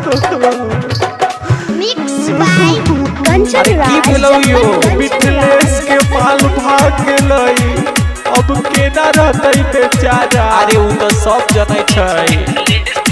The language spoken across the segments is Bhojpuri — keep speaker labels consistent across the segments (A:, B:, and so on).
A: Mix by Kanchan
B: Raj. मिथिलेश के माल भाग गेलई, अब केना रहतई बेचारा।
C: अरे उ तो सब जनै छै।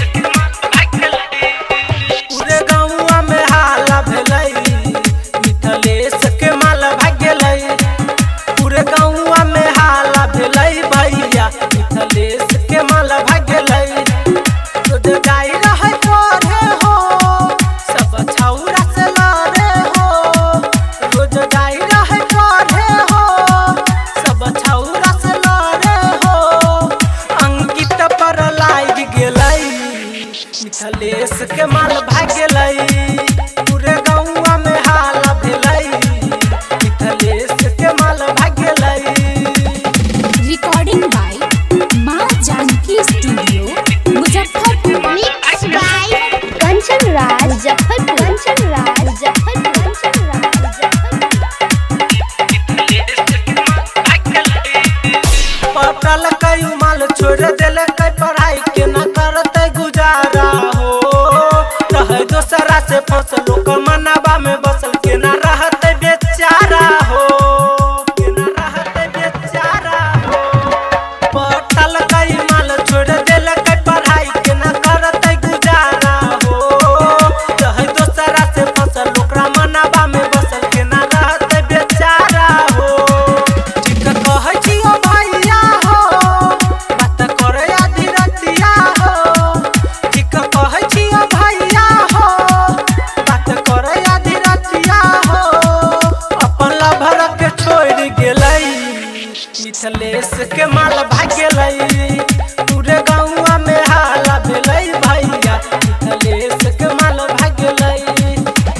D: पूरे गाँव में हाला भेलई, मिथिलेश के माल भाग गेलई। पूरे गाँव में हाला भेलई भैया, मिथिलेश के माल भाग गेलई। रोज गाई रहे पढ़े हो, सब छौरा से लड़े हो। रोज गाई रहे पढ़े हो, सब छौरा से लड़े हो। अंकित पर लाग गेलई, मिथिलेश के माल भाग गेलई। पूरे गाँव में हाला भेलई, मिथिलेश के माल भाग गेलई।
E: Recording by Maa Janki studio Muzaffarpur.
A: Mix by Kanchan Raj Muzaffarpur. Kanchan Raj Muzaffarpur. Kanchan Raj Muzaffarpur.
D: पटल कई माल छोड़ देले, कई पढ़ाई के न करते गुजारा हो। रहे दोसरा से फसल के मनाबा में बसल, के न रहते बेचारा हो। के न रहते बेचारा हो। पटल कई माल छोड़ देले, कई पढ़ाई के न करते गुजारा हो। रहे दोसरा से फसल ओकरा मनाबा में बसल, के न रहते बेचारा हो। ठीक कहै छियो भैया हो, बात करे आधी रतिया हो। ठीक कहै छियो भैया हो, बात करे आधी रतिया हो। अपन लभर के छोड़ गेलई, मिथिलेश के माल भाग गेलई। पूरे गाँव में हाला भेलई भैया, मिथिलेश के माल भाग गेलई।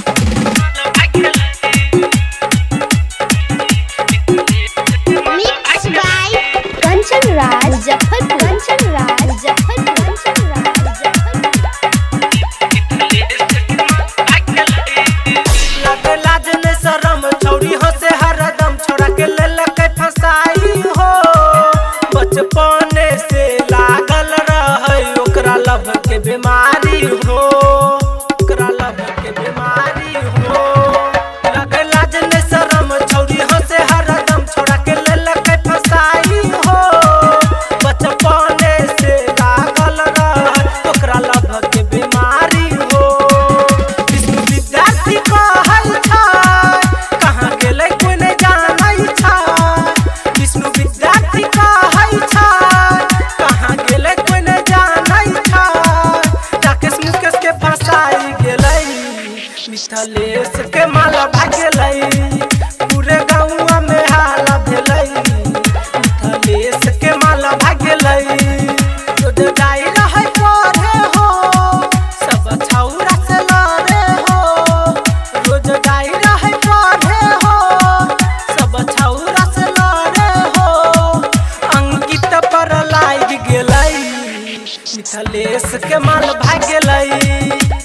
A: Mix by Kanchan Raj Muzaffarpur. कंचन राज मुजफ्फरपुर। कंचन राज मुजफ्फरपुर।
D: लगे लाज ने शरम, छौरी हो से हरदम छोड़ा के लेलकै फसाई हो। बचपने से लागल रहे ओकरा लव के बीमारी हो। ओकरा लव के बीमारी हो। लगे लाज ने शरम, छौरी हो से हरदम छोड़ा के लेलकै फसाई हो। बचपने से लागल रहे ओकरा लव के बीमारी हो। विष्णु विद्यार्थी कहै छै, कहाँ गेलै कोई नहीं जानै छै। विष्णु विद्यार्थी कहै छै, कहाँ गेलै कोई नहीं जानै छै। राकेश मुकेश के फसाई गेलै, मिथिलेश के माल भाग गेलै। पूरे गाँव में हाला भेलै, मिथिलेश के माल भाग गेलै। रोज गाई रहे पढ़े हो, सब छौरा से लड़े हो। रोज गाई रहे पढ़े हो, सब छौरा से लड़े हो। अंकित पर लाग गेलई, मिथिलेश के माल भाग गेलई।